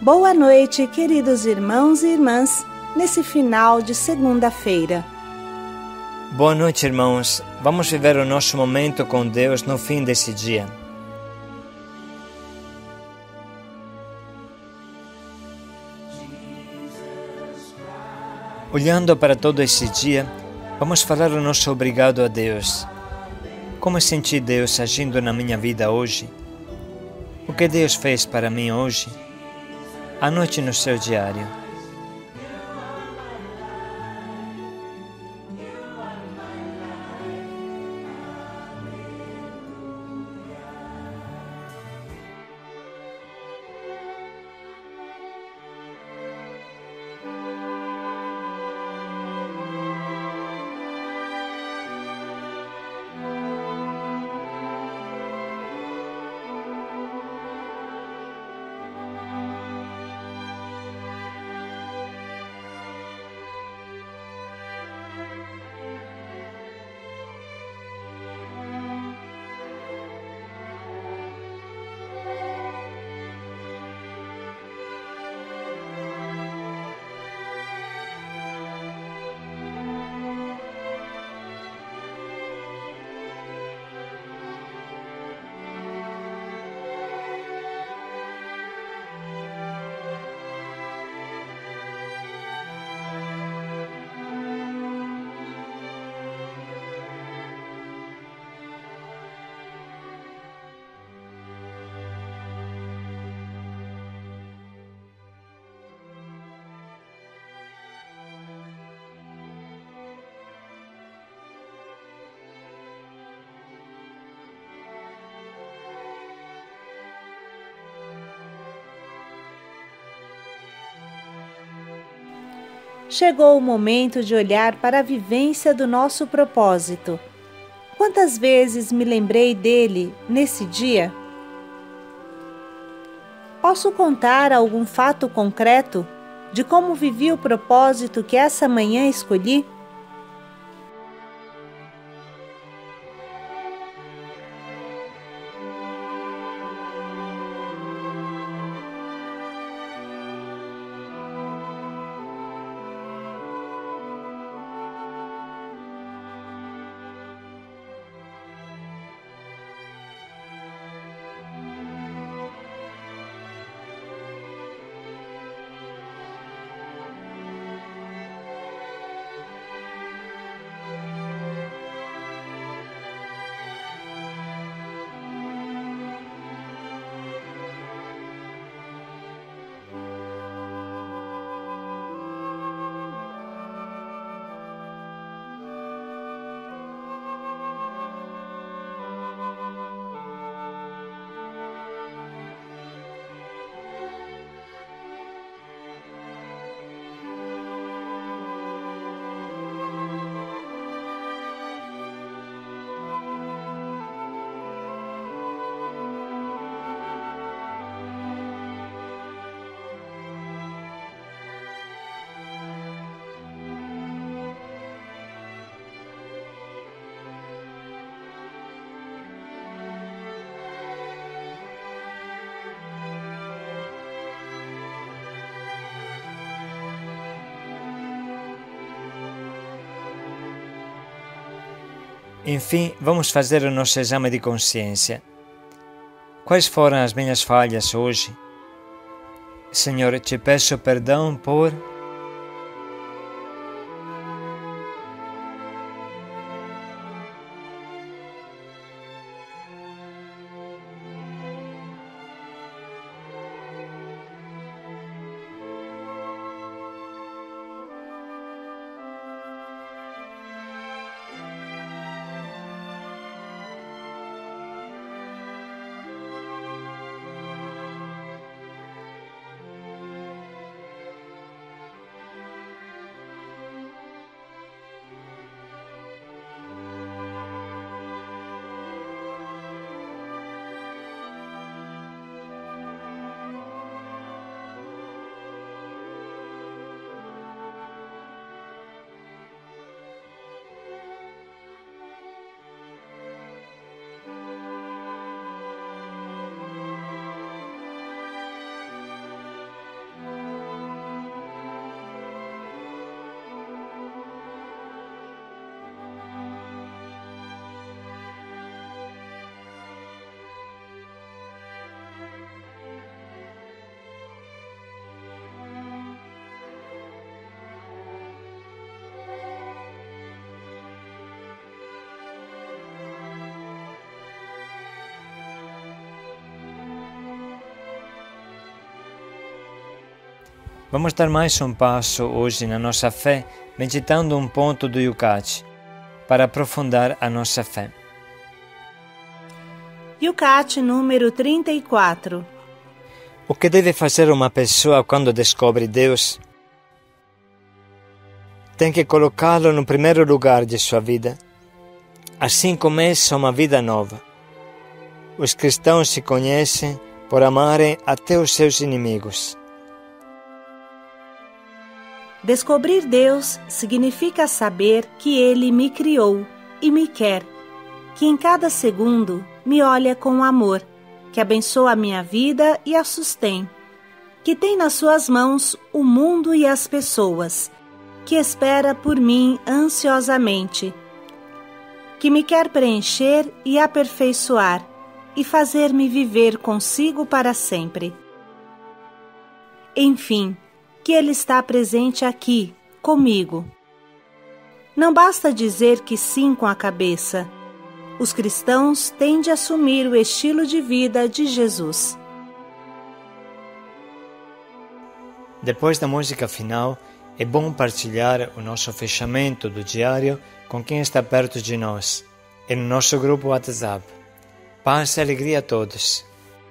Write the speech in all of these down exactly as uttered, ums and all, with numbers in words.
Boa noite, queridos irmãos e irmãs, nesse final de segunda-feira. Boa noite, irmãos. Vamos viver o nosso momento com Deus no fim desse dia. Olhando para todo esse dia, vamos falar o nosso obrigado a Deus. Como senti Deus agindo na minha vida hoje? O que Deus fez para mim hoje? Anote no seu diário. Chegou o momento de olhar para a vivência do nosso propósito. Quantas vezes me lembrei dele nesse dia? Posso contar algum fato concreto de como vivi o propósito que essa manhã escolhi? Enfim, vamos fazer o nosso exame de consciência. Quais foram as minhas falhas hoje? Senhor, te peço perdão por... Vamos dar mais um passo hoje na nossa fé, meditando um ponto do Yucat, para aprofundar a nossa fé. Yucat número trinta e quatro. O que deve fazer uma pessoa quando descobre Deus? Tem que colocá-lo no primeiro lugar de sua vida. Assim começa uma vida nova. Os cristãos se conhecem por amarem até os seus inimigos. Descobrir Deus significa saber que Ele me criou e me quer, que em cada segundo me olha com amor, que abençoa a minha vida e a sustém, que tem nas suas mãos o mundo e as pessoas, que espera por mim ansiosamente, que me quer preencher e aperfeiçoar e fazer-me viver consigo para sempre. Enfim, que Ele está presente aqui, comigo. Não basta dizer que sim com a cabeça. Os cristãos têm de assumir o estilo de vida de Jesus. Depois da música final, é bom partilhar o nosso fechamento do diário com quem está perto de nós, e no nosso grupo WhatsApp. Paz e alegria a todos.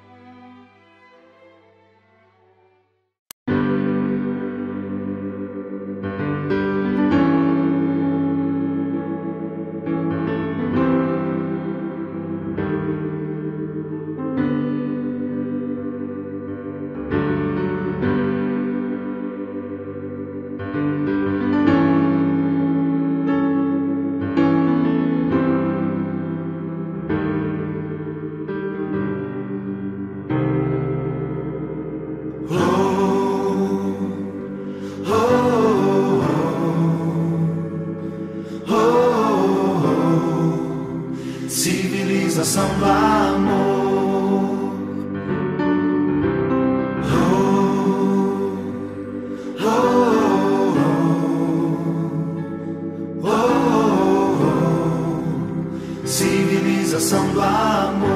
Civilização do amor. Oh, oh, oh, oh, oh. Civilização do amor.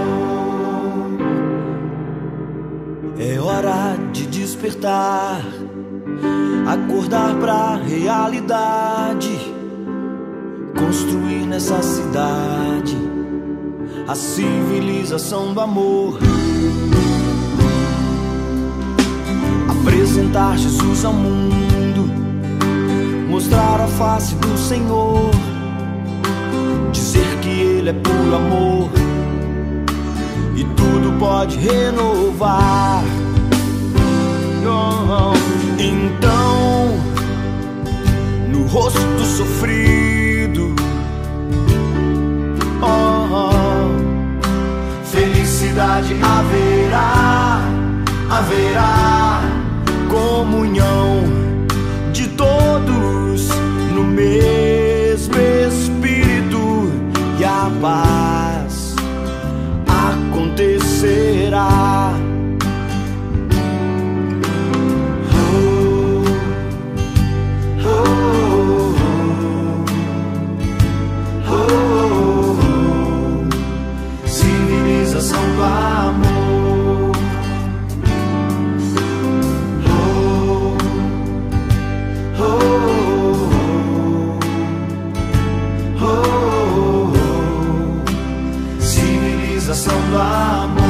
É hora de despertar, acordar pra realidade, construir nessa cidade a civilização do amor. Apresentar Jesus ao mundo, mostrar a face do Senhor, dizer que Ele é puro amor e tudo pode renovar. Então, no rosto do sofrido, oh, felicidade haverá, haverá comunhão de todos no mesmo Espírito, e a paz acontecerá. Oh, oh, oh, oh, oh. Civilização do amor. Oh, oh, oh, oh, oh. Civilização do amor.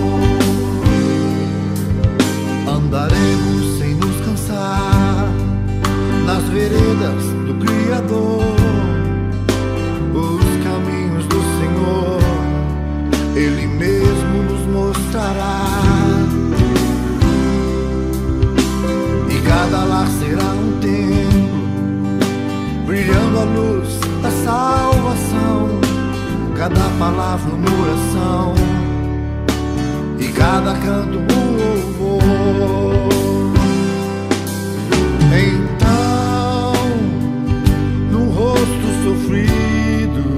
Andaremos sem nos cansar nas veredas do Criador, os caminhos do Senhor Ele mesmo nos mostrará, e cada lar será um templo, brilhando a luz da salvação, cada palavra uma oração, e cada canto um louvor. Então, no rosto sofrido,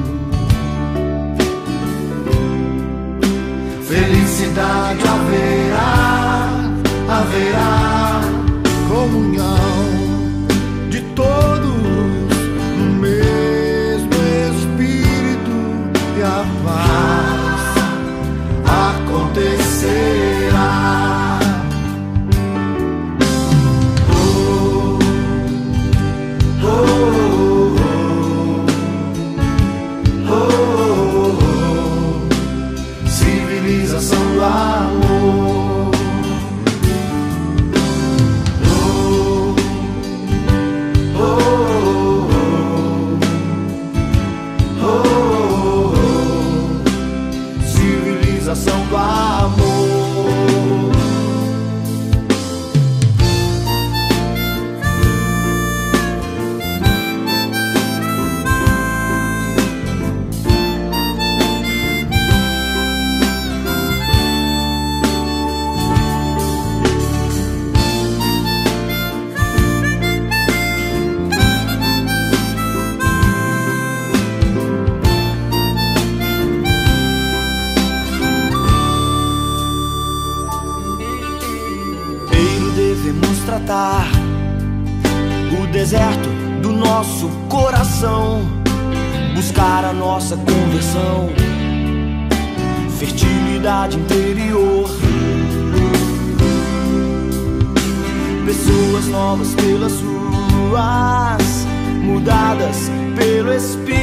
felicidade haverá, haverá comunhão de todos no mesmo Espírito, e a paz acontecerá. deserto do nosso coração, buscar a nossa conversão, fertilidade interior. Pessoas novas pelas ruas, mudadas pelo Espírito.